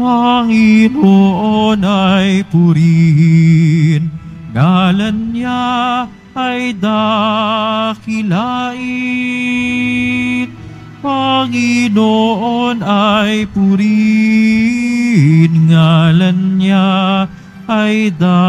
Panginoon ay purihin, ngalan niya ay dakilain. Panginoon ay purihin, ngalan niya ay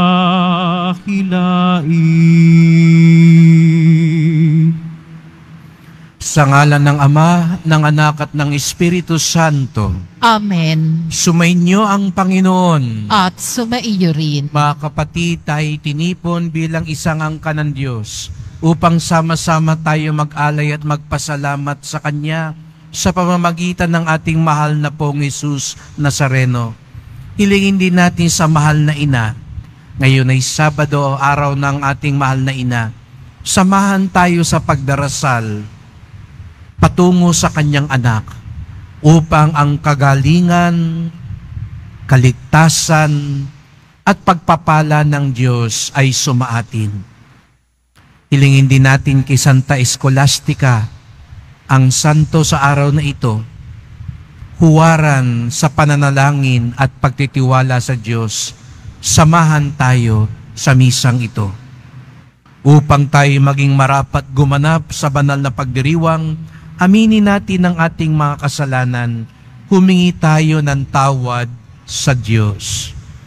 dakilain. Sa ngalan ng Ama, ng Anak at ng Espiritu Santo. Amen. Sumainyo ang Panginoon. At sumaiyo rin. Mga kapatid, tayo tinipon bilang isang angkan ng Diyos upang sama-sama tayo mag-alay at magpasalamat sa Kanya sa pamamagitan ng ating mahal na pong Jesus Nazareno. Hilingin din natin sa mahal na Ina. Ngayon ay Sabado, araw ng ating mahal na Ina. Samahan tayo sa pagdarasal patungo sa kanyang anak upang ang kagalingan, kaligtasan at pagpapala ng Diyos ay sumaatin. Hilingin din natin kay Santa Escolastica, ang santo sa araw na ito, huwaran sa pananalangin at pagtitiwala sa Diyos. Samahan tayo sa misang ito upang tayo maging marapat gumanap sa banal na pagdiriwang. Aminin natin ang ating mga kasalanan, humingi tayo ng tawad sa Diyos.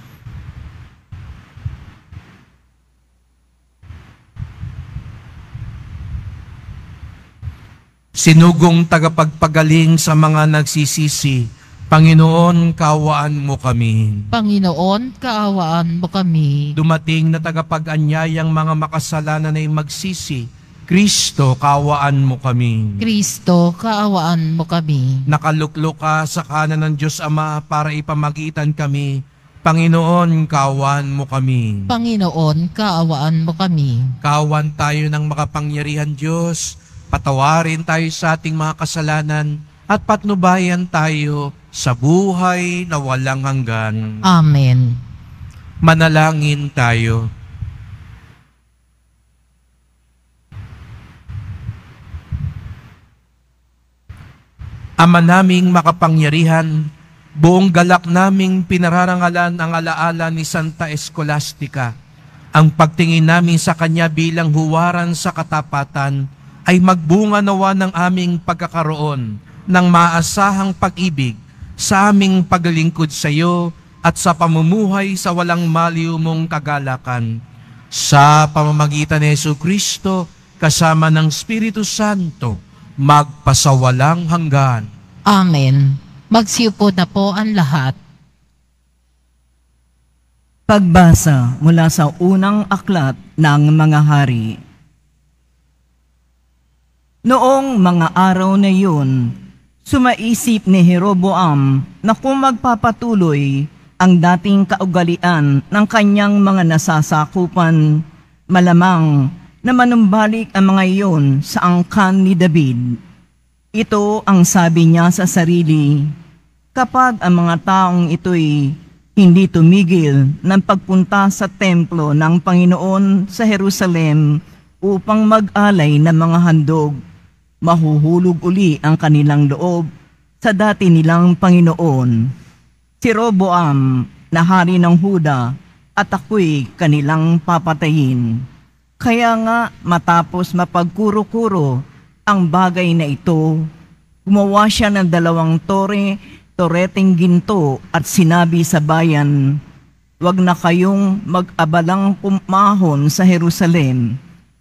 Sinugong tagapagpagaling sa mga nagsisisi, Panginoon, kaawaan mo kami. Panginoon, kaawaan mo kami. Dumating na tagapag-anyayang mga makasalanan ay magsisi, Kristo, kaawaan mo kami. Kristo, kaawaan mo kami. Nakaluklok ka sa kanan ng Diyos Ama para ipamagitan kami. Panginoon, kaawaan mo kami. Panginoon, kaawaan mo kami. Kaawan tayo ng makapangyarihan Diyos. Patawarin tayo sa ating mga kasalanan at patnubayan tayo sa buhay na walang hanggan. Amen. Manalangin tayo. Ama naming makapangyarihan, buong galak naming pinararangalan ang alaala ni Santa Escolastica. Ang pagtingin namin sa kanya bilang huwaran sa katapatan ay magbunga nawa ng aming pagkakaroon ng maasahang pag-ibig sa aming paglilingkod sa iyo at sa pamumuhay sa walang maliw mong kagalakan. Sa pamamagitan ni Jesucristo, kasama ng Espiritu Santo, magpasawalang hanggan. Amen. Magsiupo na po ang lahat. Pagbasa mula sa unang aklat ng mga hari. Noong mga araw na yun, sumaisip ni Jeroboam na kung magpapatuloy ang dating kaugalian ng kanyang mga nasasakupan, malamang na manumbalik ang mga iyon sa angkan ni David. Ito ang sabi niya sa sarili, kapag ang mga taong ito'y hindi tumigil ng pagpunta sa templo ng Panginoon sa Jerusalem upang mag-alay ng mga handog, mahuhulog uli ang kanilang loob sa dati nilang Panginoon. Si Roboam na hari ng Huda at ako'y kanilang papatayin. Kaya nga matapos mapagkuro-kuro ang bagay na ito, gumawa siya ng 2 toreteng ginto at sinabi sa bayan, "Huwag na kayong mag-abalang pumahon sa Jerusalem.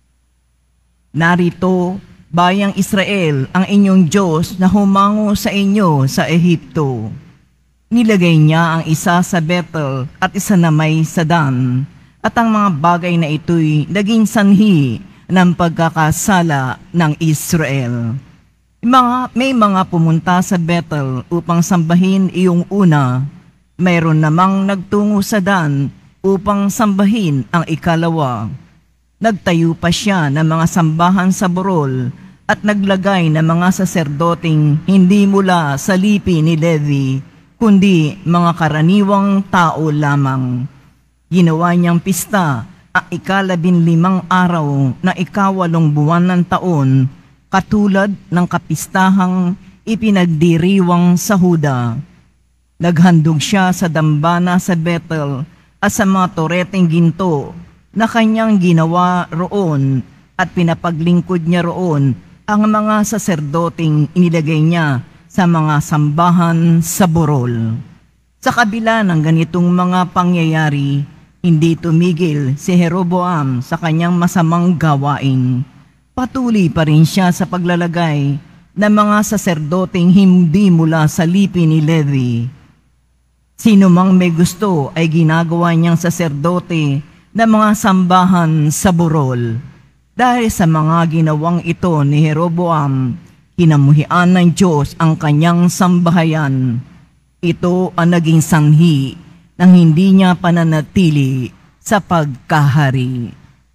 Narito, bayang Israel, ang inyong Diyos na humango sa inyo sa Ehipto." Nilagay niya ang isa sa Bethel at isa na may sa Dan, at ang mga bagay na ito'y naging sanhi ng pagkakasala ng Israel. May mga pumunta sa Bethel upang sambahin iyong una. Mayroon namang nagtungo sa Dan upang sambahin ang ikalawa. Nagtayo pa siya ng mga sambahan sa burol at naglagay ng mga saserdoting hindi mula sa lipi ni Levi, kundi mga karaniwang tao lamang. Ginawa niyang pista ang 15 araw na 8 buwan ng taon, katulad ng kapistahang ipinagdiriwang sa Huda. Naghandog siya sa dambana sa Bethel at sa mga toreteng ginto na kanyang ginawa roon at pinapaglingkod niya roon ang mga saserdoteng inilagay niya sa mga sambahan sa burol. Sa kabila ng ganitong mga pangyayari, hindi tumigil si Jeroboam sa kanyang masamang gawain. Patuloy pa rin siya sa paglalagay ng mga saserdoteng hindi mula sa lipi ni Levi. Sino mang may gusto ay ginagawa niyang saserdote ng mga sambahan sa burol. Dahil sa mga ginawang ito ni Jeroboam, kinamuhian ng Diyos ang kanyang sambahayan. Ito ang naging sanhi ng hindi niya pananatili sa pagkahari.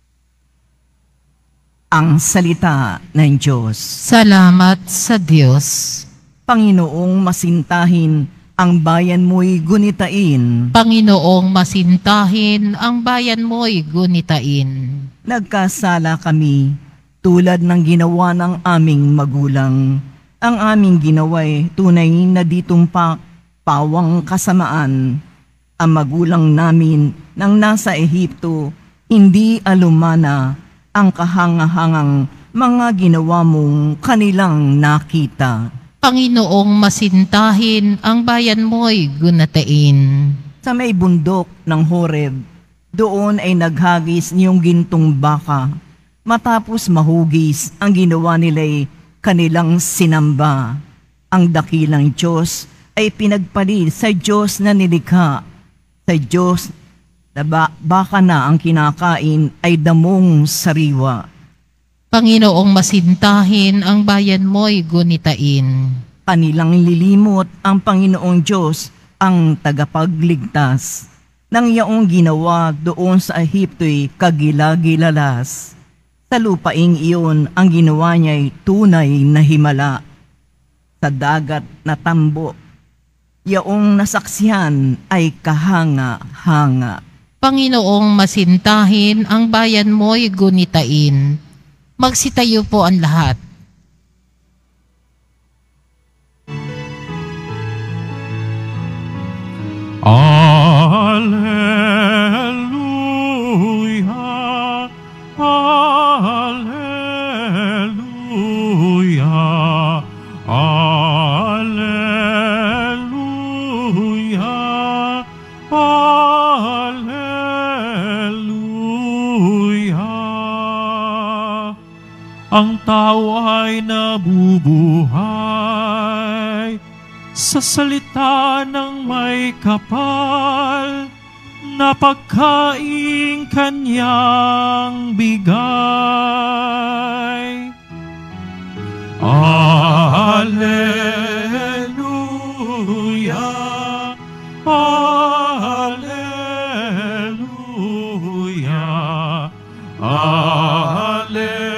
Ang salita ng Diyos. Salamat sa Diyos. Panginoong masintahin, ang bayan mo'y gunitain. Panginoong masintahin, ang bayan mo'y gunitain. Nagkasala kami, tulad ng ginawa ng aming magulang. Ang aming ginawa'y tunay na ditumpak, pawang kasamaan. Ang magulang namin nang nasa Ehipto, hindi alumana ang kahangahangang mga ginawa mong kanilang nakita. Panginoong masintahin, ang bayan mo'y gunatain. Sa may bundok ng Horeb, doon ay naghagis niyong gintong baka. Matapos mahugis, ang ginawa nila'y kanilang sinamba. Ang dakilang Diyos ay pinagpalit sa Diyos na nilikha. Sa Diyos na baka na ang kinakain ay damong sariwa. Panginoong masintahin, ang bayan mo'y gunitain. Kanilang lilimot ang Panginoong Diyos, ang tagapagligtas. Nang iyong ginawa doon sa Ehipto'y kagilagilalas. Sa lupaing iyon, ang ginawa niya'y tunay na himala. Sa dagat na tambo, iyong nasaksihan ay kahanga-hanga. Panginoong masintahin, ang bayan mo'y gunitain. Magsitayo po ang lahat. Alleluia, alleluia, alleluia, alleluia. Ang tao ay nabubuhay sa salita ng may kapal na pagkaing kanyang bigay. Alleluia, alleluia, alleluia,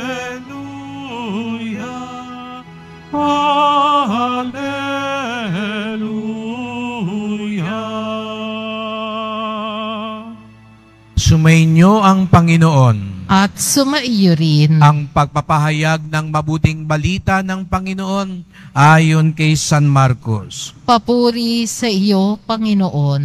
Sumainyo ang Panginoon. At sumaiyo rin. Ang pagpapahayag ng mabuting balita ng Panginoon ayon kay San Marcos. Papuri sa iyo, Panginoon.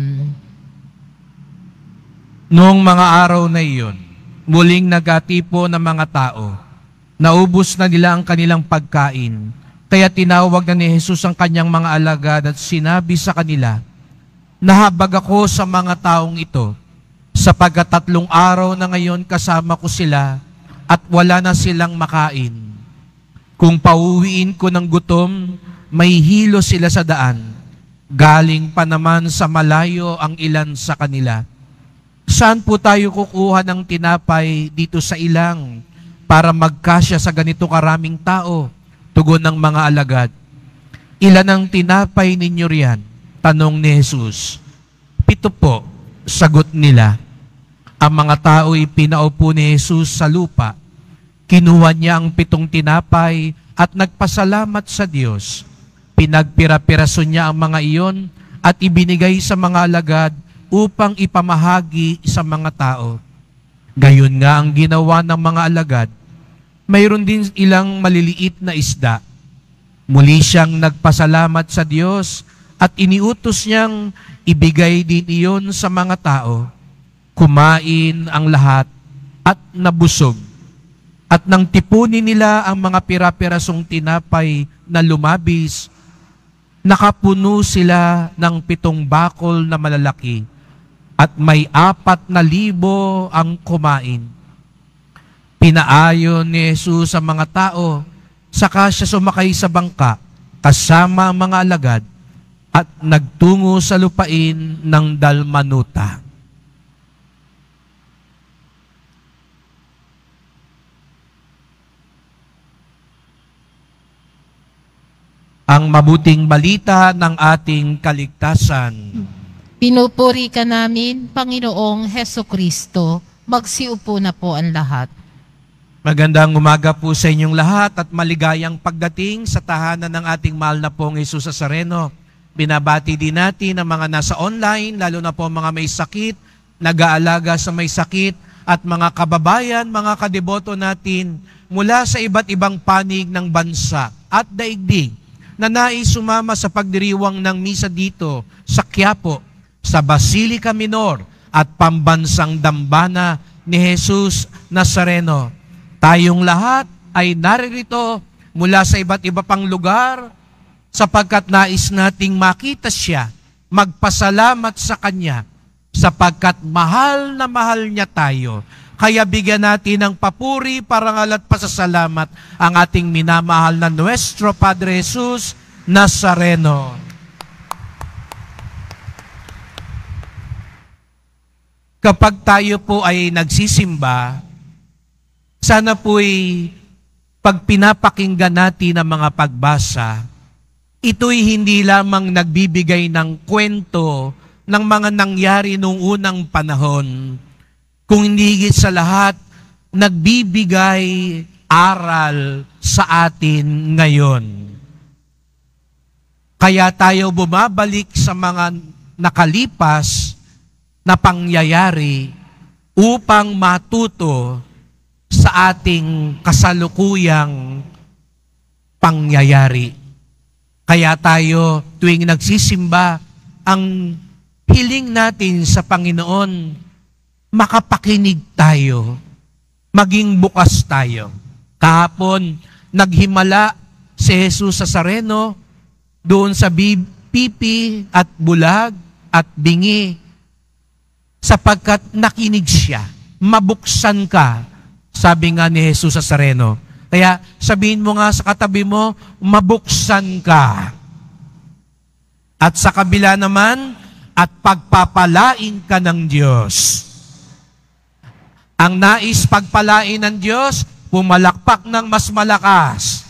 Noong mga araw na iyon, muling nagatipo ng mga tao. Naubos na nila ang kanilang pagkain. Kaya tinawag na ni Jesus ang kanyang mga alagad at sinabi sa kanila, "Nahabag ako sa mga taong ito, sapagkat 3 araw na ngayon kasama ko sila at wala na silang makain. Kung pauwiin ko ng gutom, may hilo sila sa daan. Galing pa naman sa malayo ang ilan sa kanila. Saan po tayo kukuha ng tinapay dito sa ilang para magkasya sa ganito karaming tao?" Tugon ng mga alagad. "Ilan ang tinapay ninyo riyan?" Tanong ni Jesus. "7 po," sagot nila. Ang mga tao'y pinaupo ni Jesus sa lupa. Kinuha niya ang 7 tinapay at nagpasalamat sa Diyos. Pinagpira-piraso niya ang mga iyon at ibinigay sa mga alagad upang ipamahagi sa mga tao. Gayon nga ang ginawa ng mga alagad. Mayroon din ilang maliliit na isda. Muli siyang nagpasalamat sa Diyos at iniutos niyang ibigay din iyon sa mga tao. Kumain ang lahat at nabusog. At nang tipunin nila ang mga pira-pirasong tinapay na lumabis, nakapuno sila ng 7 bakol na malalaki at may 4,000 ang kumain. Pinaayon ni Jesus sa mga tao, saka siya sumakay sa bangka kasama ang mga alagad at nagtungo sa lupain ng Dalmanuta. Ang mabuting balita ng ating kaligtasan. Pinupuri ka namin, Panginoong Heso Kristo. Magsiupo na po ang lahat. Magandang umaga po sa inyong lahat at maligayang pagdating sa tahanan ng ating mahal na pong Jesus Nazareno. Binabati din natin ang mga nasa online, lalo na po mga may sakit, nag-aalaga sa may sakit, at mga kababayan, mga kadeboto natin mula sa iba't ibang panig ng bansa at daigdig na nais sumama sa pagdiriwang ng misa dito sa Quiapo, sa Basilica Minor at Pambansang Dambana ni Jesus Nazareno. Tayong lahat ay naririto mula sa iba't iba pang lugar sapagkat nais nating makita siya, magpasalamat sa Kanya sapagkat mahal na mahal niya tayo. Kaya bigyan natin ng papuri, parangal at pasasalamat ang ating minamahal na Nuestro Padre Jesus Nazareno. Kapag tayo po ay nagsisimba, sana po'y pag pinapakinggan natin ang mga pagbasa, ito'y hindi lamang nagbibigay ng kwento ng mga nangyari noong unang panahon, kung hindi higit sa lahat, nagbibigay aral sa atin ngayon. Kaya tayo bumabalik sa mga nakalipas na pangyayari upang matuto sa ating kasalukuyang pangyayari. Kaya tayo tuwing nagsisimba, ang hiling natin sa Panginoon, makapakinig tayo, maging bukas tayo. Kahapon, naghimala si Jesus Nazareno doon sa pipi at bulag at bingi sapagkat nakinig siya. Mabuksan ka, sabi nga ni Jesus Nazareno. Kaya sabihin mo nga sa katabi mo, mabuksan ka. At sa kabila naman, at pagpapalain ka ng Diyos. Ang nais pagpalain ng Diyos, pumalakpak ng mas malakas.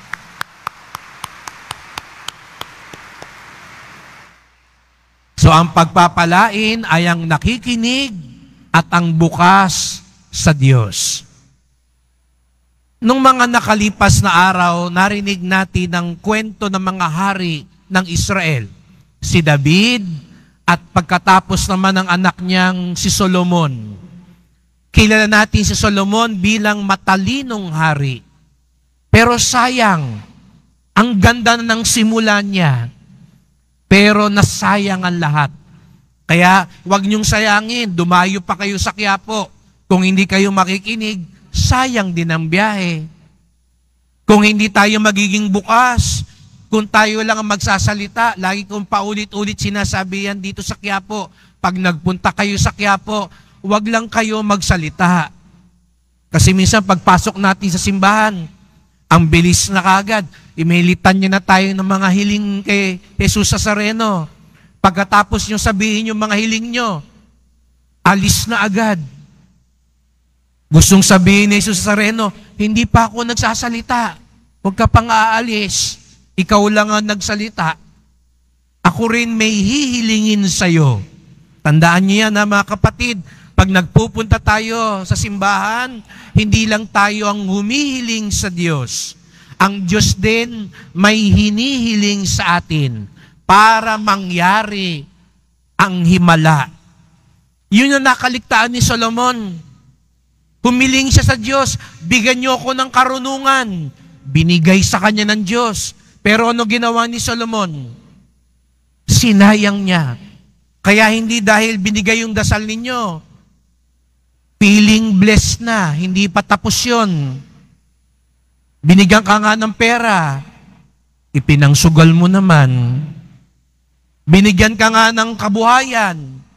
So ang pagpapalain ay ang nakikinig at ang bukas sa Diyos. Nung mga nakalipas na araw, narinig natin ang kwento ng mga hari ng Israel. Si David at pagkatapos naman ng anak niyang si Solomon. Kilala natin si Solomon bilang matalinong hari. Pero sayang, ang ganda ng simula niya. Pero nasayang ang lahat. Kaya huwag niyong sayangin, dumayo pa kayo sa Quiapo. Kung hindi kayo makikinig, sayang din ang biyahe. Kung hindi tayo magiging bukas, kung tayo lang ang magsasalita, lagi kong paulit-ulit sinasabi yan dito sa Quiapo. Pag nagpunta kayo sa Quiapo, huwag lang kayo magsalita. Kasi minsan pagpasok natin sa simbahan, ang bilis na kagad. Imilitan niyo na tayo ng mga hiling kay Jesus Nazareno. Pagkatapos niyo sabihin yung mga hiling niyo, alis na agad. Gustong sabihin ni Jesus Nazareno, hindi pa ako nagsasalita. Huwag ka pang aalis. Ikaw lang ang nagsalita. Ako rin may hihilingin sa'yo. Tandaan niyo yan, mga kapatid. Pag nagpupunta tayo sa simbahan, hindi lang tayo ang humihiling sa Diyos. Ang Diyos din may hinihiling sa atin para mangyari ang himala. Yun ang nakaligtaan ni Solomon. Humiling siya sa Diyos, bigyan niyo ako ng karunungan. Binigay sa kanya ng Diyos. Pero ano ginawa ni Solomon? Sinayang niya. Kaya hindi dahil binigay yung dasal ninyo, feeling blessed na, hindi pa tapos yun. Binigyan ka nga ng pera, ipinangsugal mo naman. Binigyan ka nga ng kabuhayan,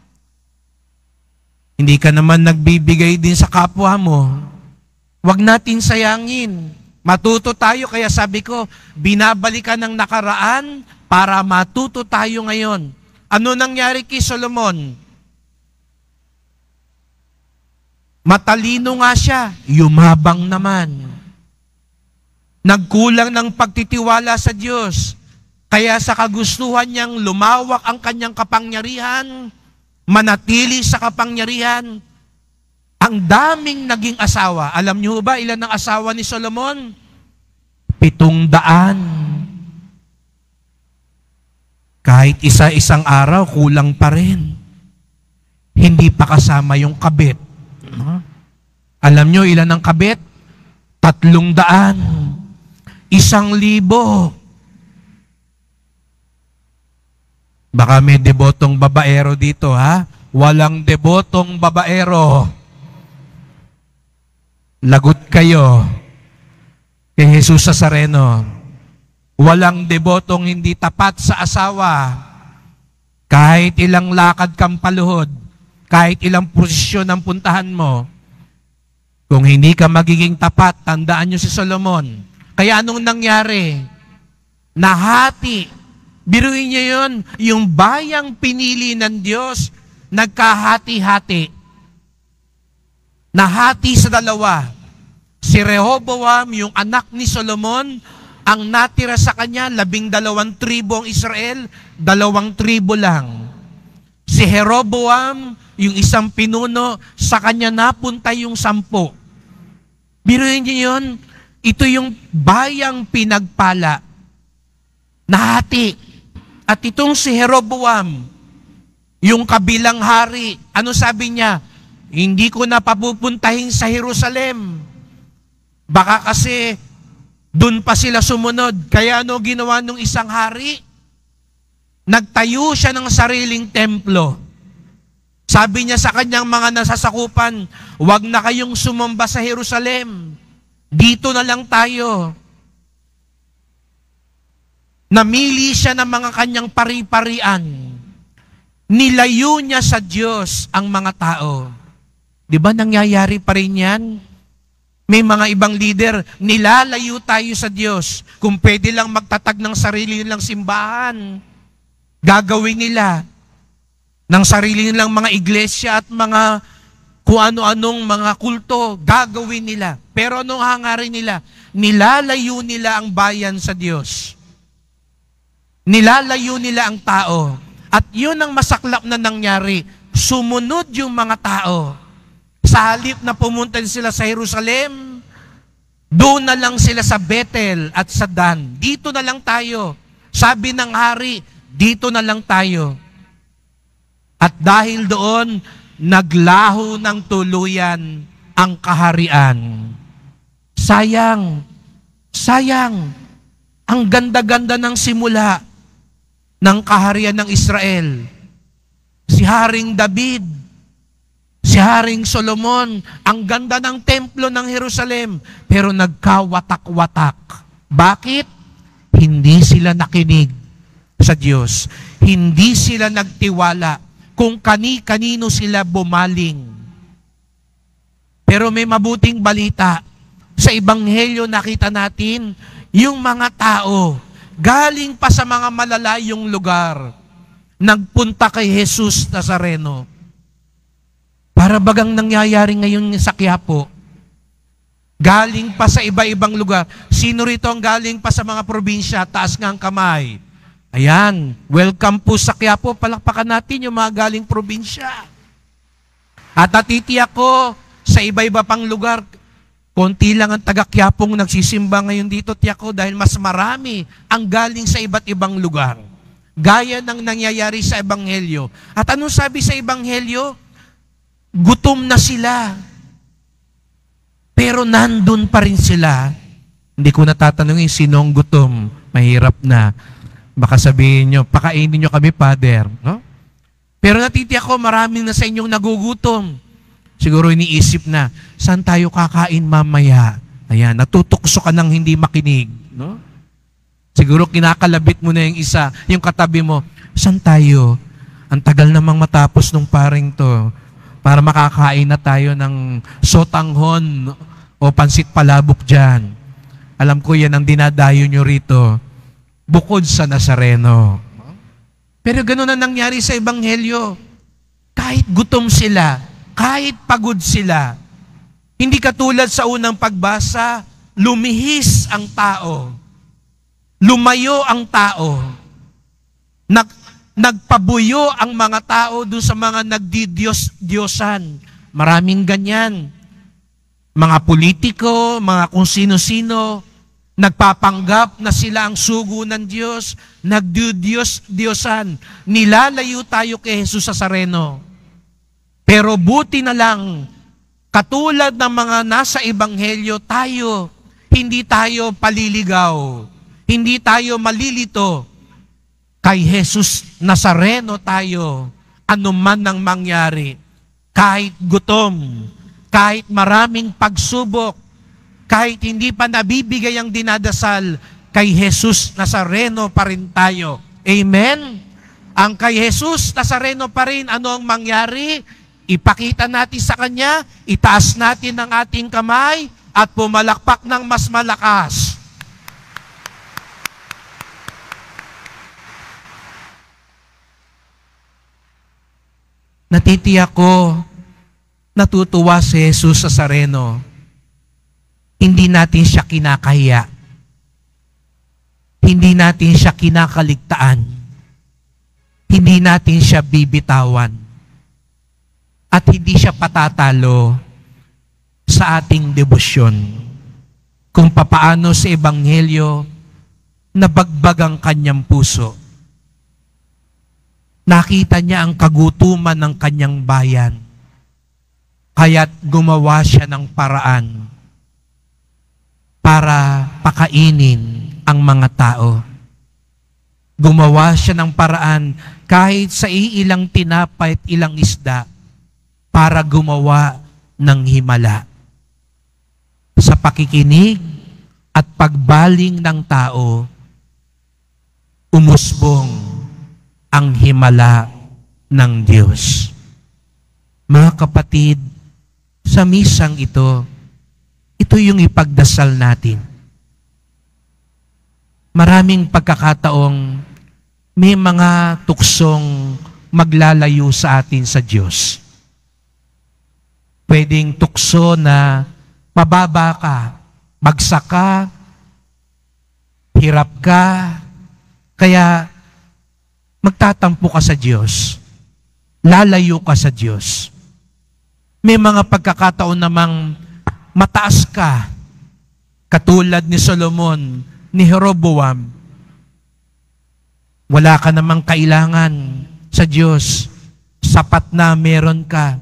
hindi ka naman nagbibigay din sa kapwa mo. Huwag natin sayangin. Matuto tayo, kaya sabi ko, binabalikan ng nakaraan para matuto tayo ngayon. Ano nangyari kay Solomon? Matalino nga siya, yumabang naman. Nagkulang ng pagtitiwala sa Diyos. Kaya sa kagustuhan niyang lumawak ang kanyang kapangyarihan, manatili sa kapangyarihan, ang daming naging asawa. Alam niyo ba ilan ang asawa ni Solomon? 700. Kahit isa-isang araw, kulang pa rin. Hindi pa kasama yung kabit. Alam niyo ilan ang kabit? 300. 1,000. Baka may debotong babaero dito, ha? Walang debotong babaero. Lagot kayo kay Jesus Nazareno. Walang debotong hindi tapat sa asawa. Kahit ilang lakad kang paluhod, kahit ilang posisyon ang puntahan mo, kung hindi ka magiging tapat, tandaan nyo si Solomon. Kaya anong nangyari? Nahati. Biruin niyo yun, yung bayang pinili ng Diyos, nagkahati-hati. Nahati sa dalawa. Si Rehoboam, yung anak ni Solomon, ang natira sa kanya, 12 tribo ang Israel, 2 tribo lang. Si Jeroboam, yung isang pinuno, sa kanya napunta yung 10. Biruin niyo yun, ito yung bayang pinagpala. Nahati. At itong si Jeroboam, yung kabilang hari, ano sabi niya? Hindi ko na papupuntahin sa Jerusalem. Baka kasi dun pa sila sumunod. Kaya ano ginawa nung isang hari? Nagtayo siya ng sariling templo. Sabi niya sa kanyang mga nasasakupan, huwag na kayong sumamba sa Jerusalem. Dito na lang tayo. Namili siya ng mga kanyang pari-parian. Nilayo niya sa Diyos ang mga tao. Di ba nangyayari pa rin yan? May mga ibang leader, nilalayo tayo sa Diyos. Kung pwede lang magtatag ng sarili nilang simbahan, gagawin nila ng sarili nilang mga iglesia at mga kung ano-anong mga kulto, gagawin nila. Pero anong hangarin nila? Nilalayo nila ang bayan sa Diyos. Nilalayo nila ang tao. At yun ang masaklap na nangyari. Sumunod yung mga tao. Sa halip na pumunta sila sa Jerusalem, doon na lang sila sa Bethel at sa Dan. Dito na lang tayo. Sabi ng hari, dito na lang tayo. At dahil doon, naglaho ng tuluyan ang kaharian. Sayang. Sayang. Ang ganda-ganda ng simula ng kaharian ng Israel. Si Haring David, si Haring Solomon, ang ganda ng templo ng Jerusalem, pero nagkawatak-watak. Bakit? Hindi sila nakinig sa Diyos. Hindi sila nagtiwala kung kani-kanino sila bumaling. Pero may mabuting balita. Sa Ebanghelyo nakita natin, yung mga tao, galing pa sa mga malalayong lugar, nagpunta kay Jesus Nazareno. Para bagang nangyayari ngayon sa Quiapo. Galing pa sa iba-ibang lugar. Sino rito ang galing pa sa mga probinsya? Taas nga ang kamay. Ayan, welcome po sa Quiapo. Palakpakan natin yung mga galing probinsya. At natitiyak ko, sa iba-iba pang lugar, konti lang ang taga-Quiapong nagsisimba ngayon dito, tiyak ko, dahil mas marami ang galing sa iba't ibang lugar. Gaya ng nangyayari sa Ebanghelyo. At anong sabi sa Ebanghelyo? Gutom na sila. Pero nandun pa rin sila. Hindi ko natatanungin sinong gutom. Mahirap na. Baka sabihin nyo, pakainin nyo kami, Father. No? Pero natitiyak ko, marami na sa inyong nagugutom. Siguro iniisip na, saan tayo kakain mamaya? Ayan, natutukso ka ng hindi makinig. No? Siguro kinakalabit mo na yung isa, yung katabi mo, saan tayo? Ang tagal namang matapos nung paring to para makakain na tayo ng sotanghon o pansit palabok dyan. Alam ko yan ang dinadayo nyo rito. Bukod sa Nazareno. Pero gano'n na nangyari sa Ebanghelyo. Kahit gutom sila, kahit pagod sila, hindi katulad sa unang pagbasa, lumihis ang tao. Lumayo ang tao. Nagpabuyo ang mga tao doon sa mga nagdidiyos-diyosan. Maraming ganyan. Mga politiko, mga kung sino-sino, nagpapanggap na sila ang sugo ng Diyos, nagdudiyos-diyosan. Nilalayo tayo kay Jesus Nazareno. Pero buti na lang, katulad ng mga nasa Ebanghelyo, tayo, hindi tayo paliligaw, hindi tayo malilito. Kay Jesus Nazareno tayo, anuman ang mangyari, kahit gutom, kahit maraming pagsubok, kahit hindi pa nabibigay ang dinadasal, kay Jesus Nazareno pa rin tayo. Amen? Ang kay Jesus Nazareno pa rin, ano ang mangyari? Ipakita natin sa Kanya, itaas natin ang ating kamay, at pumalakpak ng mas malakas. Natitiyak ko, natutuwa si Jesus Nazareno. Hindi natin siya kinakahiya. Hindi natin siya kinakaligtaan. Hindi natin siya bibitawan. At hindi siya patatalo sa ating debosyon. Kung papaano sa Ebanghelyo, nabagbag ang kanyang puso. Nakita niya ang kagutuman ng kanyang bayan. Kaya't gumawa siya ng paraan para pakainin ang mga tao. Gumawa siya ng paraan kahit sa ilang tinapay at ilang isda para gumawa ng himala. Sa pakikinig at pagbaling ng tao, umusbong ang himala ng Diyos. Mga kapatid, sa misang ito yung ipagdasal natin. Maraming pagkakataong may mga tuksong maglalayo sa atin sa Diyos. Pwedeng tukso na mababa ka, bagsak ka, hirap ka, kaya magtatampo ka sa Diyos. Lalayo ka sa Diyos. May mga pagkakataon namang mataas ka, katulad ni Solomon, ni Jeroboam. Wala ka namang kailangan sa Diyos. Sapat na meron ka.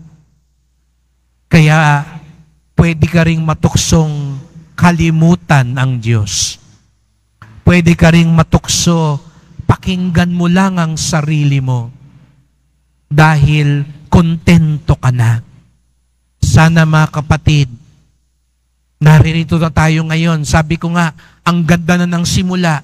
Kaya pwede ka ring matuksong kalimutan ang Diyos. Pwede ka ring matukso, pakinggan mo lang ang sarili mo. Dahil kontento ka na. Sana mga kapatid, naririto na tayo ngayon. Sabi ko nga, ang ganda na ng simula.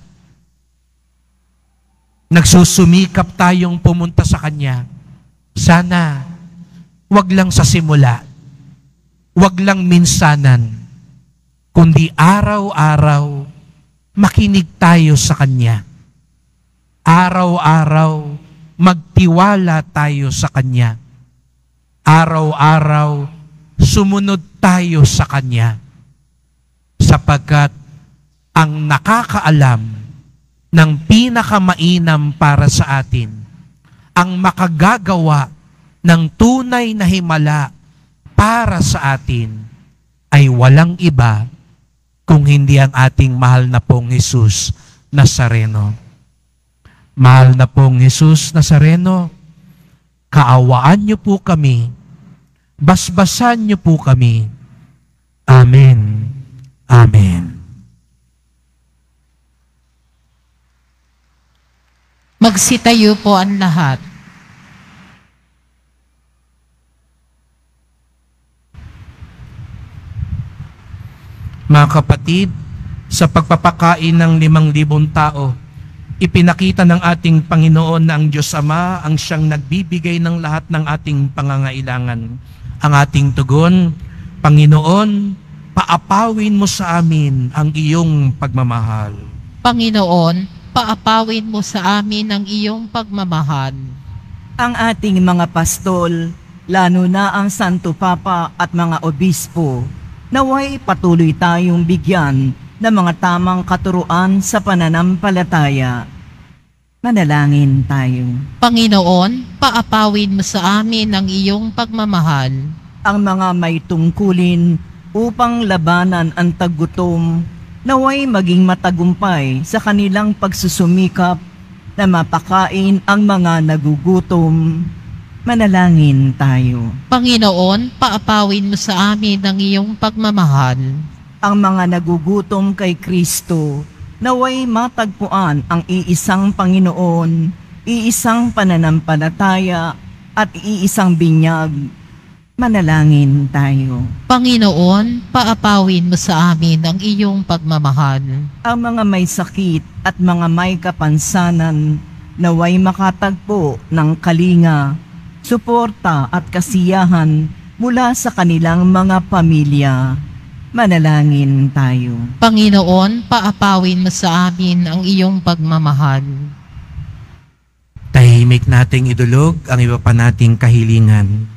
Nagsusumikap tayong pumunta sa Kanya. Sana, wag lang sa simula. Wag lang minsanan. Kundi araw-araw, makinig tayo sa Kanya. Araw-araw, magtiwala tayo sa Kanya. Araw-araw, sumunod tayo sa Kanya. Sapagkat ang nakakaalam ng pinakamainam para sa atin, ang makagagawa ng tunay na himala para sa atin, ay walang iba kung hindi ang ating mahal na pong Jesus Nazareno. Mahal na pong Jesus Nazareno, kaawaan niyo po kami, basbasan niyo po kami. Amen. Amen. Magsitayo po ang lahat. Mga kapatid, sa pagpapakain ng 5,000 tao, ipinakita ng ating Panginoon na ang Diyos Ama ang siyang nagbibigay ng lahat ng ating pangangailangan. Ang ating tugon, Panginoon, paapawin mo sa amin ang iyong pagmamahal. Panginoon, paapawin mo sa amin ang iyong pagmamahal. Ang ating mga pastol, lalo na ang Santo Papa at mga obispo, naway patuloy tayong bigyan ng mga tamang katuruan sa pananampalataya. Manalangin tayo. Panginoon, paapawin mo sa amin ang iyong pagmamahal. Ang mga may tungkulin upang labanan ang taggutom, naway maging matagumpay sa kanilang pagsusumikap na mapakain ang mga nagugutom. Manalangin tayo. Panginoon, paapawin mo sa amin ang iyong pagmamahal. Ang mga nagugutom kay Kristo, naway matagpuan ang iisang Panginoon, iisang pananampalataya at iisang binyag. Manalangin tayo. Panginoon, paapawin mo sa amin ang iyong pagmamahal. Ang mga may sakit at mga may kapansanan, naway makatagpo ng kalinga, suporta at kasiyahan mula sa kanilang mga pamilya. Manalangin tayo. Panginoon, paapawin mo sa amin ang iyong pagmamahal. Tahimik nating idulog ang iba pa nating kahilingan.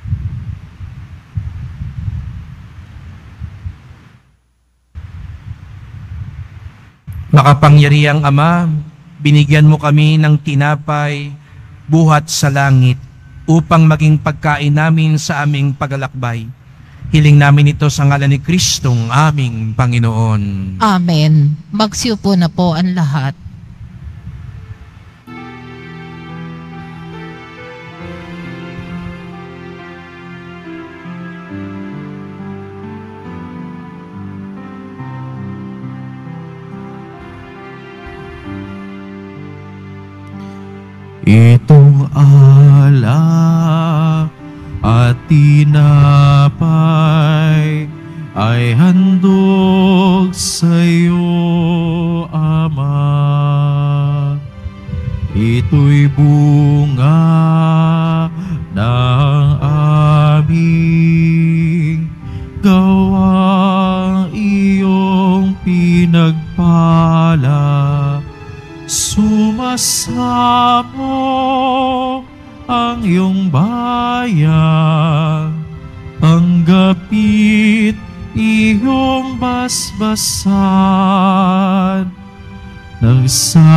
Makapangyarihang Ama, binigyan mo kami ng tinapay, buhat sa langit, upang maging pagkain namin sa aming paglalakbay. Hiling namin ito sa ngalan ni Kristong aming Panginoon. Amen. Magsiupo na po ang lahat. Itong alak at tinapay ay handog sa iyo, Ama. Ito'y bunga ng aming gawang iyong pinagpala. Sumasamo ang iyong bayan, tanggapit iyong basbasan, nang sa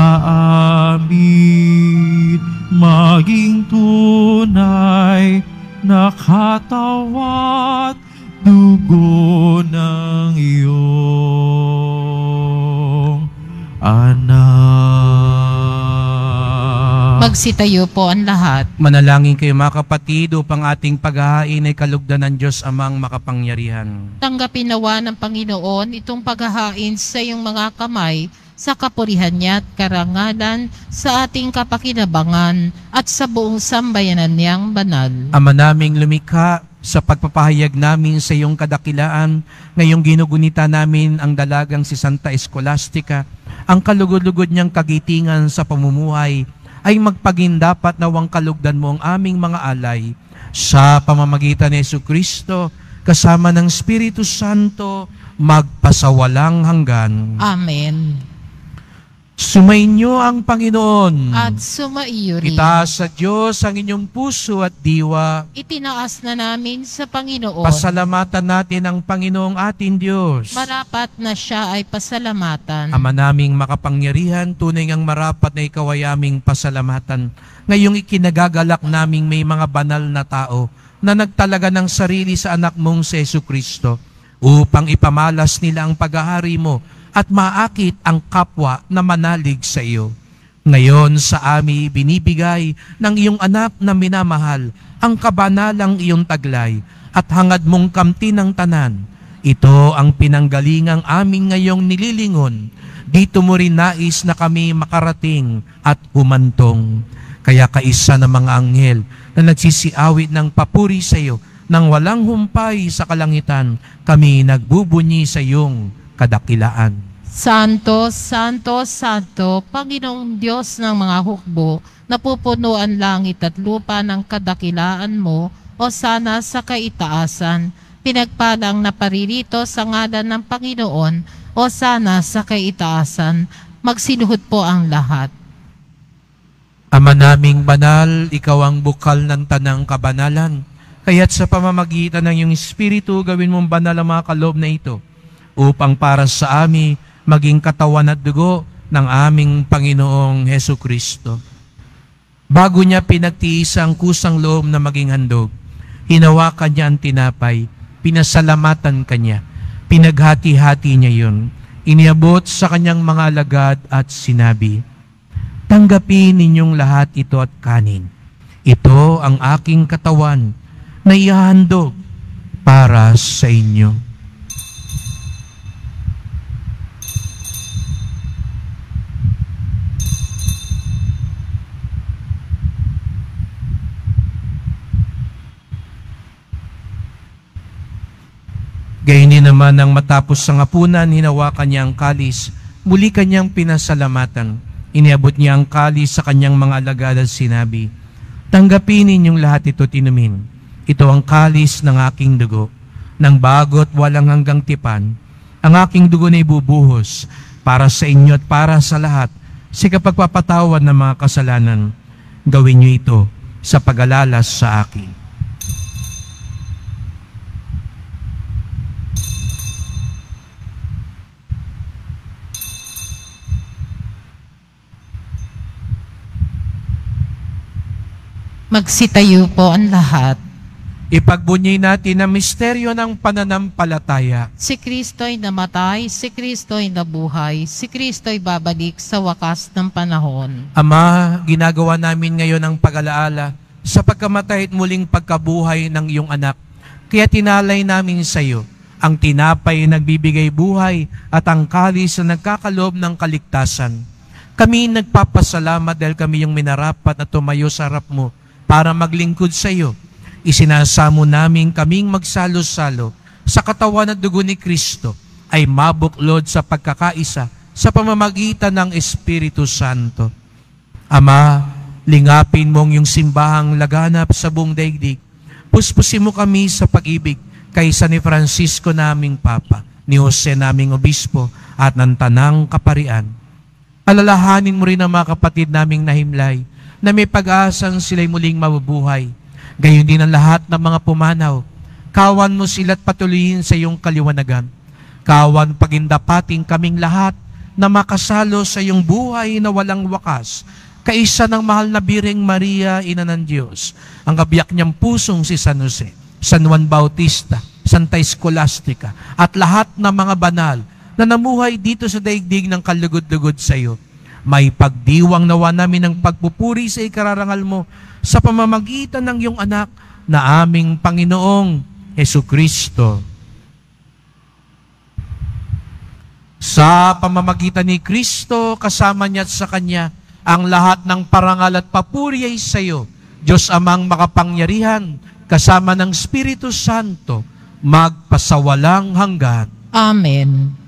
amin maging tunay na katawat dugo ng iyong anak. Magsitayo po ang lahat. Manalangin kayo mga kapatid upang ating paghahain ay kalugdan ng Diyos Amang makapangyarihan. Tanggapin nawa ng Panginoon itong paghahain sa iyong mga kamay sa kapurihan niya at karangalan sa ating kapakinabangan at sa buong sambayanan niyang banal. Ama naming lumikha, sa pagpapahayag namin sa iyong kadakilaan, ngayong ginugunita namin ang dalagang si Santa Escolastica, ang kalugod-lugod niyang kagitingan sa pamumuhay, ay magpagindapat nawang kalugdan mo ang aming mga alay sa pamamagitan ni Jesucristo kasama ng Espiritu Santo magpasawalang hanggan. Amen. Sumainyo ang Panginoon. At sumaiyo rin. Itaas sa Diyos ang inyong puso at diwa. Itinaas na namin sa Panginoon. Pasalamatan natin ang Panginoong ating Diyos. Marapat na siya ay pasalamatan. Ama naming makapangyarihan, tunay ngang marapat na ikaw ay aming pasalamatan. Ngayong ikinagagalak naming may mga banal na tao na nagtalaga ng sarili sa anak mong si Jesucristo upang ipamalas nila ang paghahari mo at maakit ang kapwa na manalig sa iyo. Ngayon sa amin binibigay ng iyong anak na minamahal ang kabanalang iyong taglay at hangad mong kamti ng tanan. Ito ang pinanggalingang aming ngayong nililingon. Dito mo rin nais na kami makarating at humantong. Kaya kaisa ng mga anghel na nagsisiawit ng papuri sa iyo, nang walang humpay sa kalangitan, kami nagbubunyi sa iyong kadakilaan. Santo, Santo, Santo, Panginoong Diyos ng mga hukbo, napupunuan langit at lupa ng kadakilaan mo, o sana sa kaitaasan. Pinagpalang na paririto sa ngalan ng Panginoon, o sana sa kaitaasan. Magsiluhod po ang lahat. Ama naming banal, ikaw ang bukal ng tanang kabanalan. Kaya't sa pamamagitan ng iyong Espiritu, gawin mong banal ang mga kaloob na ito, upang para sa amin maging katawan at dugo ng aming Panginoong Hesu Kristo. Bago niya pinagtiis ang kusang loob na maging handog, hinawakan niya ang tinapay, pinasalamatan kanya, pinaghati-hati niya yun, iniabot sa kanyang mga alagad at sinabi, "Tanggapin ninyong lahat ito at kanin. Ito ang aking katawan na ihahandog para sa inyo." Gayon din naman nang matapos sa hapunan, hinawakan niya ang kalis, muli kanyang pinasalamatan. Iniabot niya ang kalis sa kanyang mga alagad at sinabi, "Tanggapin ninyong lahat ito at inumin. Ito ang kalis ng aking dugo, ng bago at walang hanggang tipan. Ang aking dugo na ibubuhos para sa inyo at para sa lahat sa kapagpapatawad ng mga kasalanan. Gawin niyo ito sa pag-alalas sa akin." Magsitayo po ang lahat. Ipagbunyi natin ang misteryo ng pananampalataya. Si Kristo'y namatay, si Kristo'y nabuhay, si Kristo'y babalik sa wakas ng panahon. Ama, ginagawa namin ngayon ang pag-alaala sa pagkamatay at muling pagkabuhay ng iyong anak. Kaya tinalay namin sa iyo ang tinapay na nagbibigay buhay at ang kalis na nagkakaloob ng kaligtasan. Kami nagpapasalamat dahil kami yung minarapat na tumayo sa harap mo para maglingkod sa iyo. Isinasamo namin kaming magsalo-salo sa katawan at dugo ni Kristo ay mabuklod sa pagkakaisa sa pamamagitan ng Espiritu Santo. Ama, lingapin mong yung simbahang laganap sa buong daigdig. Puspusin mo kami sa pag-ibig kaysa ni Francisco naming Papa, ni Jose naming Obispo at ng Tanang Kaparian. Alalahanin mo rin ang mga kapatid naming nahimlay na may pag-asang sila'y muling mabubuhay. Gayon din ang lahat ng mga pumanaw. Kawan mo sila't patuloyin sa iyong kaliwanagan. Kawan pagindapating kaming lahat na makasalo sa iyong buhay na walang wakas. Kaisa ng mahal na Birheng Maria, Ina ng Diyos, ang kabiyak niyang pusong si San Jose, San Juan Bautista, Santa Escolastica, at lahat ng mga banal na namuhay dito sa daigdig ng kalugod-lugod sa iyo. May pagdiwang nawa namin ng pagpupuri sa ikararangal mo sa pamamagitan ng iyong anak na aming Panginoong Hesu Kristo. Sa pamamagitan ni Kristo, kasama niya at sa Kanya, ang lahat ng parangal at papuri ay sa iyo, Diyos Amang makapangyarihan, kasama ng Espiritu Santo, magpasawalang hanggan. Amen.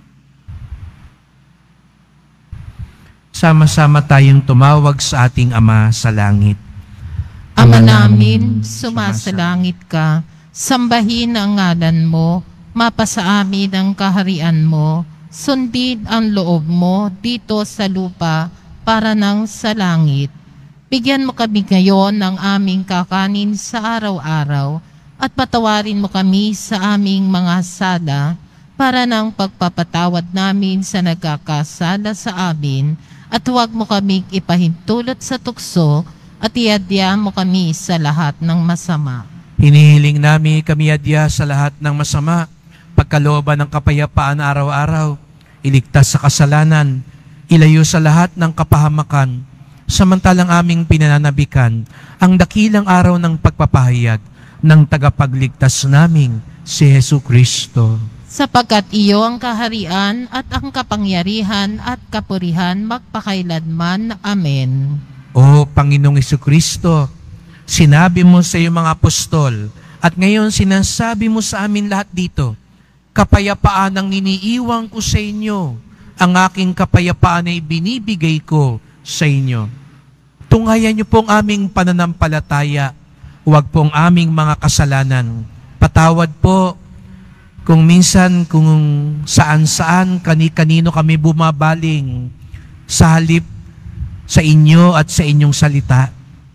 Sama-sama tayong tumawag sa ating Ama sa langit. Ama namin, sumasalangit ka, sambahin ang ngalan mo, mapasa amin ang kaharian mo, sundin ang loob mo dito sa lupa para nang sa langit. Bigyan mo kami ngayon ng aming kakanin sa araw-araw at patawarin mo kami sa aming mga sala para nang pagpapatawad namin sa nagkakasala sa amin, at huwag mo kaming ipahintulot sa tukso at iadya mo kami sa lahat ng masama. Hinihiling namin kami adya sa lahat ng masama, pagkalooban ng kapayapaan araw-araw, iligtas sa kasalanan, ilayo sa lahat ng kapahamakan, samantalang aming pinananabikan ang dakilang araw ng pagpapahayag ng tagapagligtas naming si Hesu Kristo. Sapagkat iyo ang kaharian at ang kapangyarihan at kapurihan magpakailanman. Amen. O Panginoong Jesucristo, sinabi mo sa iyong mga apostol at ngayon sinasabi mo sa amin lahat dito, kapayapaan ang iniiwan ko sa inyo, ang aking kapayapaan ay binibigay ko sa inyo. Tunghayan niyo pong aming pananampalataya, huwag pong aming mga kasalanan. Patawad po kung minsan kung saan-saan kani-kanino kami bumabaling sa halip sa inyo at sa inyong salita.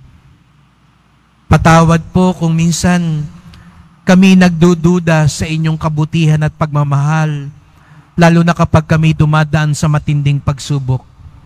Patawad po kung minsan kami nagdududa sa inyong kabutihan at pagmamahal, lalo na kapag kami dumadaan sa matinding pagsubok.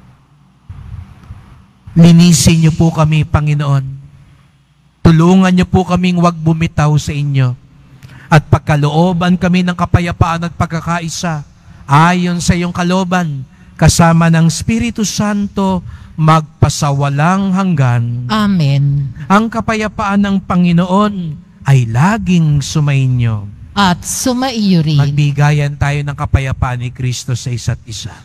Linisin niyo po kami, Panginoon. Tulungan niyo po kaming huwag bumitaw sa inyo. At pagkalooban kami ng kapayapaan at pagkakaisa, ayon sa iyong kalooban, kasama ng Espiritu Santo, magpasawalang hanggan. Amen. Ang kapayapaan ng Panginoon ay laging sumainyo. At sumaiyo rin. Magbigayan tayo ng kapayapaan ni Kristo sa isa't isa.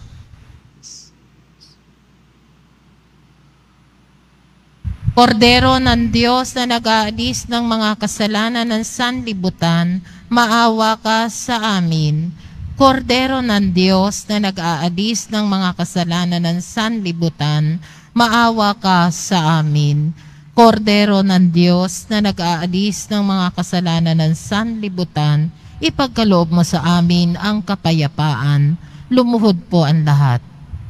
Kordero ng Diyos na nag-aalis ng mga kasalanan ng sanlibutan, maawa ka sa amin. Kordero ng Diyos na nag-aalis ng mga kasalanan ng sanlibutan, maawa ka sa amin. Kordero ng Diyos na nag-aalis ng mga kasalanan ng sanlibutan, ipagkaloob mo sa amin ang kapayapaan. Lumuhod po ang lahat.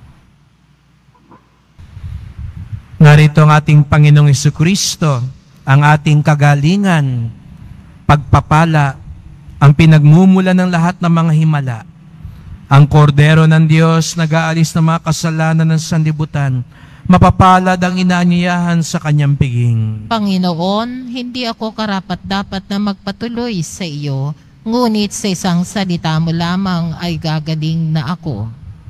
Narito ang ating Panginoong Jesucristo, ang ating kagalingan, pagpapala, ang pinagmumula ng lahat ng mga himala. Ang kordero ng Diyos nag-aalis ng mga kasalanan ng sanlibutan, mapapalad ang inaanyayahan sa kanyang piging. Panginoon, hindi ako karapat-dapat na magpatuloy sa iyo, ngunit sa isang salita mo lamang ay gagaling na ako.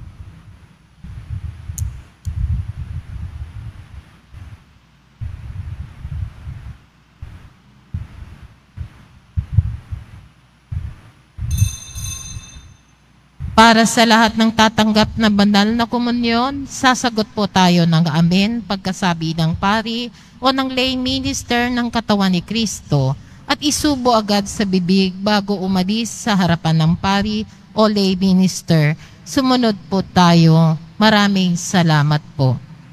Para sa lahat ng tatanggap na banal na komunyon, sasagot po tayo ng amen pagkasabi ng pari o ng lay minister ng katawan ni Kristo at isubo agad sa bibig bago umalis sa harapan ng pari o lay minister. Sumunod po tayo. Maraming salamat po.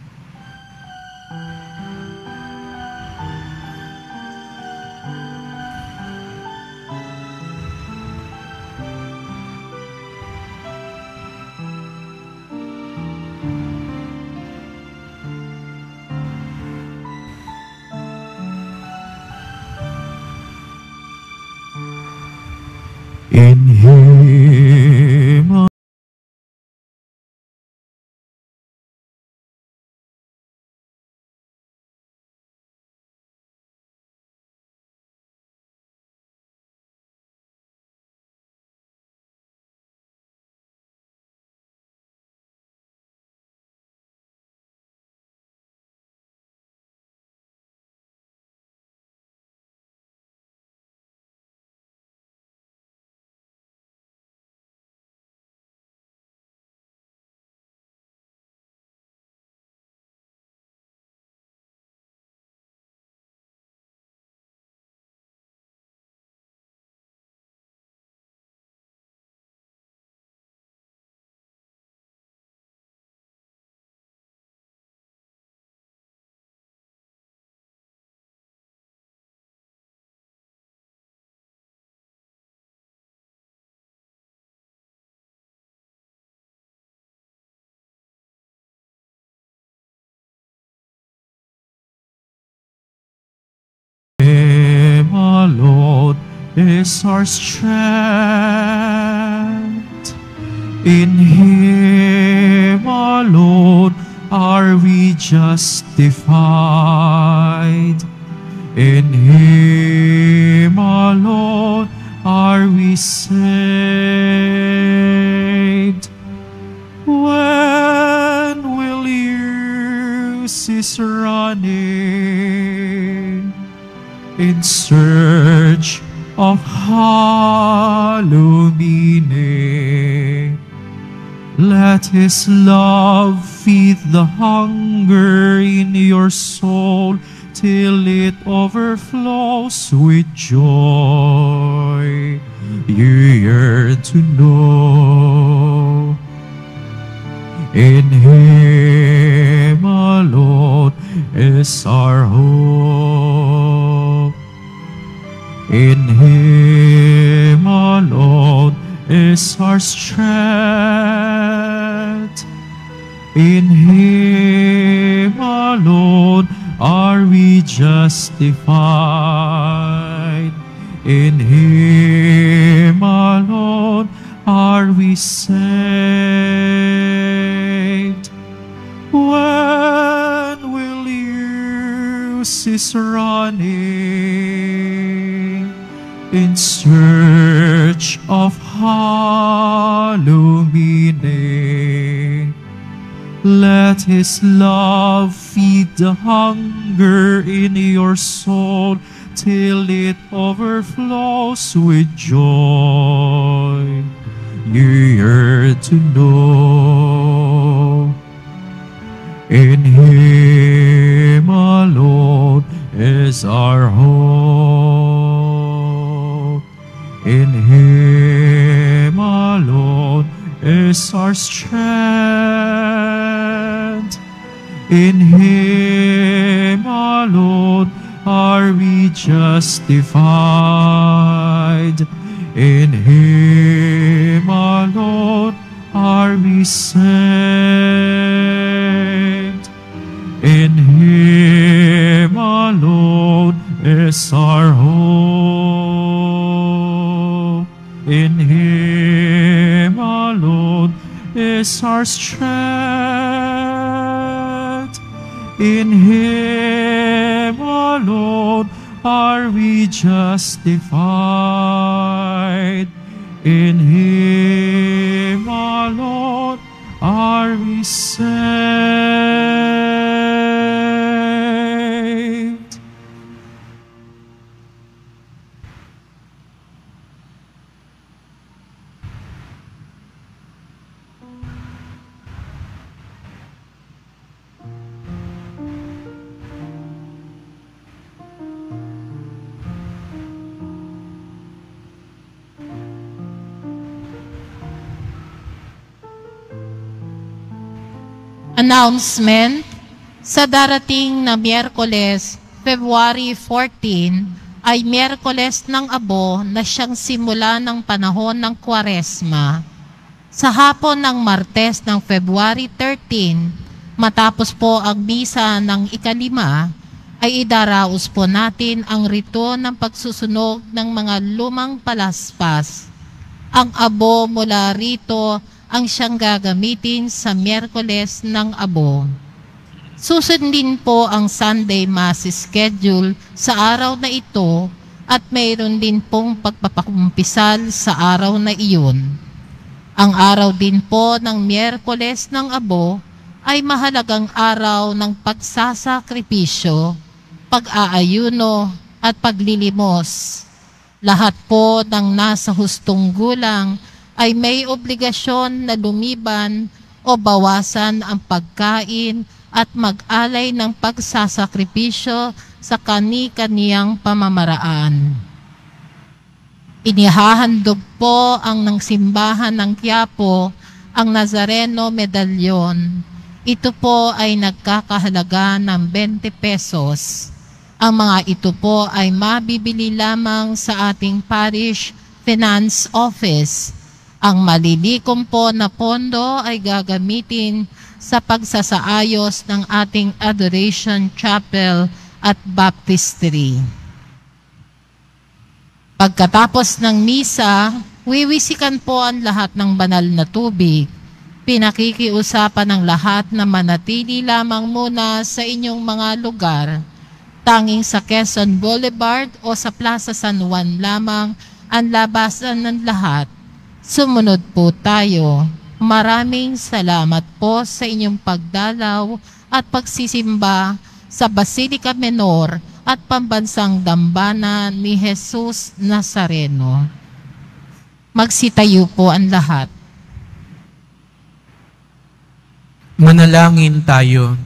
In Him alone is our strength. In Him alone are we justified. In Him alone are we saved. When will you cease running in search of hollow meaning. Let His love feed the hunger in your soul till it overflows with joy. You yearn to know. In Him alone is our hope. In Him alone is our strength. In Him alone are we justified. In Him alone are we saved. When will you cease running in search of hollow meaning? Let His love feed the hunger in your soul till it overflows with joy. You yearn to know. In Him alone is our hope. In Him alone is our strength. In Him alone are we justified. In Him alone are we saved. In Him alone is our hope. In Him alone is our strength. In Him alone are we justified. In Him alone are we saved. Announcement, sa darating na Miyerkules, February 14, ay Miyerkules ng Abo na siyang simula ng panahon ng Kwaresma. Sa hapon ng Martes ng February 13, matapos po ang misa ng ikalima, ay idaraos po natin ang rito ng pagsusunog ng mga lumang palaspas. Ang abo mula rito ang siyang gagamitin sa Miyerkules ng Abo. Susundin po ang Sunday Mass schedule sa araw na ito at mayroon din pong pagpapakumpisal sa araw na iyon. Ang araw din po ng Miyerkules ng Abo ay mahalagang araw ng pagsasakripisyo, pag-aayuno at paglilimos. Lahat po ng nasa hustong gulang ay may obligasyon na lumiban o bawasan ang pagkain at mag-alay ng pagsasakripisyo sa kani-kaniyang pamamaraan. Inihahandog po ang ng simbahan ng Quiapo ang Nazareno Medallion. Ito po ay nagkakahalaga ng 20 pesos. Ang mga ito po ay mabibili lamang sa ating Parish Finance Office. Ang malilikom po na pondo ay gagamitin sa pagsasaayos ng ating Adoration Chapel at Baptistry. Pagkatapos ng misa, wiwisikan po ang lahat ng banal na tubig. Pinakikiusapan ng lahat na manatili lamang muna sa inyong mga lugar. Tanging sa Quezon Boulevard o sa Plaza San Juan lamang ang labasan ng lahat. Sumunod po tayo. Maraming salamat po sa inyong pagdalaw at pagsisimba sa Basilica Menor at pambansang dambana ni Jesus Nazareno. Magsitayo po ang lahat. Manalangin tayo.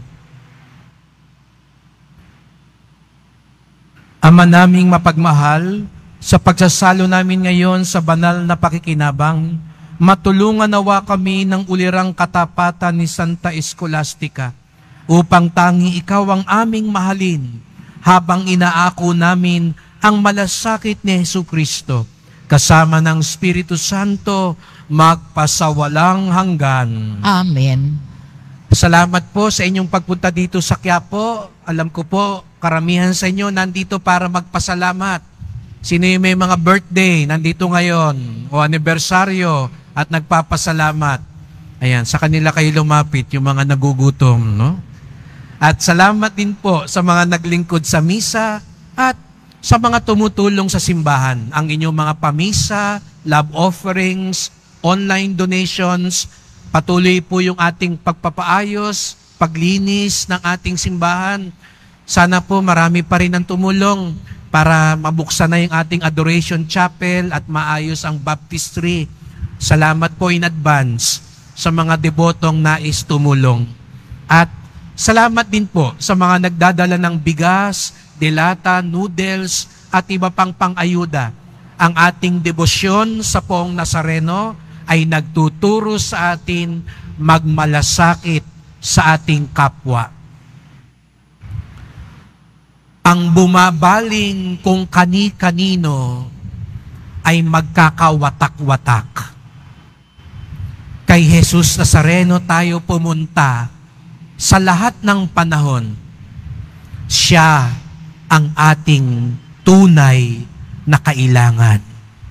Ama naming mapagmahal, sa pagsasalo namin ngayon sa banal na pakikinabang, matulungan nawa kami ng ulirang katapatan ni Santa Escolastica upang tangi ikaw ang aming mahalin habang inaako namin ang malasakit ni Jesucristo kasama ng Espiritu Santo magpasawalang hanggan. Amen. Salamat po sa inyong pagpunta dito sa Quiapo. Alam ko po, karamihan sa inyo nandito para magpasalamat. Sino yung may mga birthday nandito ngayon o anibersaryo at nagpapasalamat? Ayan, sa kanila kayo lumapit, yung mga nagugutom, no? At salamat din po sa mga naglingkod sa misa at sa mga tumutulong sa simbahan. Ang inyong mga pamisa, love offerings, online donations, patuloy po yung ating pagpapaayos, paglinis ng ating simbahan. Sana po marami pa rin ang tumulong para mabuksan na yung ating adoration chapel at maayos ang baptistry. Salamat po in advance sa mga debotong nais tumulong. At salamat din po sa mga nagdadala ng bigas, delata, noodles at iba pang pang-ayuda. Ang ating debosyon sa Poong Nazareno ay nagtuturo sa atin magmalasakit sa ating kapwa. Ang bumabaling kung kani-kanino ay magkakawatak-watak. Kay Jesus Nazareno tayo pumunta sa lahat ng panahon. Siya ang ating tunay na kailangan.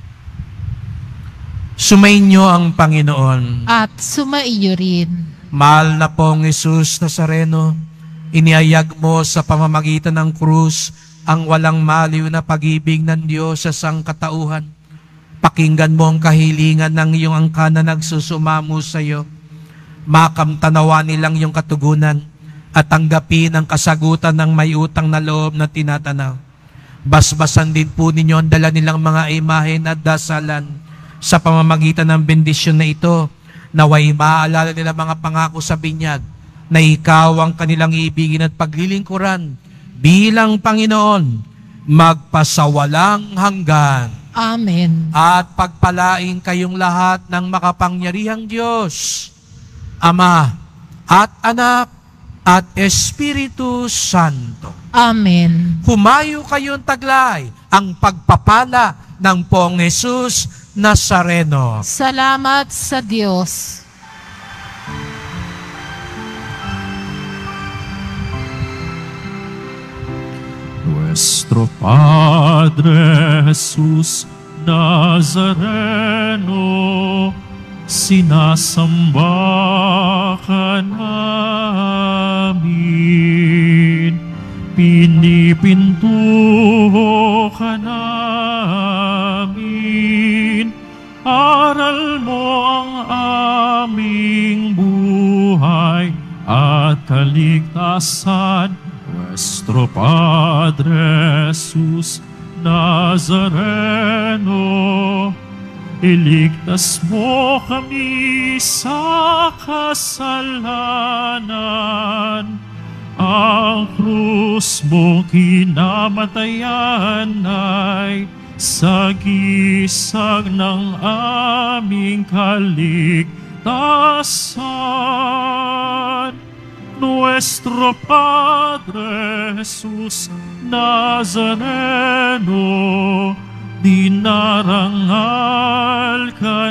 Sumainyo ang Panginoon. At sumaiyo rin. Mahal na pong Jesus Nazareno, iniayag mo sa pamamagitan ng krus ang walang maliw na pag-ibig ng Diyos sa sangkatauhan. Pakinggan mo ang kahilingan ng iyong angkan na nagsusumamo sa iyo. Makamtanawa nilang iyong katugunan at tanggapin ang kasagutan ng may utang na loob na tinatanaw. Basbasan din po ninyo ang dala nilang mga imahen at dasalan sa pamamagitan ng bendisyon na ito. Naway maalala nila mga pangako sa binyag na ikaw ang kanilang ibigin at paglilingkuran bilang Panginoon magpasawalang hanggan. Amen. At pagpalain kayong lahat ng makapangyarihang Diyos, Ama at Anak at Espiritu Santo. Amen. Humayo kayong taglay ang pagpapala ng Poong Jesus Nazareno. Salamat sa Diyos. Nuestro Padre Jesús Nazareno, sinasamba ka namin, pinipinto ka namin, aral mo ang aming buhay at kaligtasan. Nuestro Padre Jesús Nazareno, iligtas mo kami sa kasalanan. Ang krus mo kinamatayan ay sagisag ng aming kaligtasan. Nuestro Padre Jesús Nazareno, dinarangal ka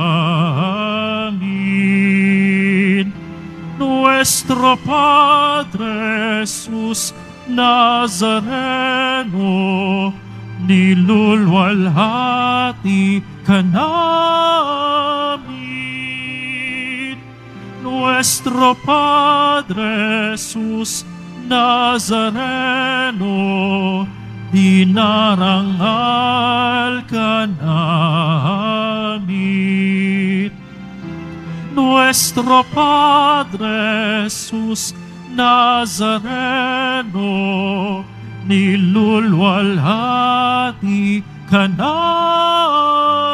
namin. Nuestro Padre Jesús Nazareno, nilulwalhati ka namin. Nuestro Padre Jesús Nazareno, dinarangal ka namin. Nuestro Padre Jesús Nazareno, nilulwalhati ka namin.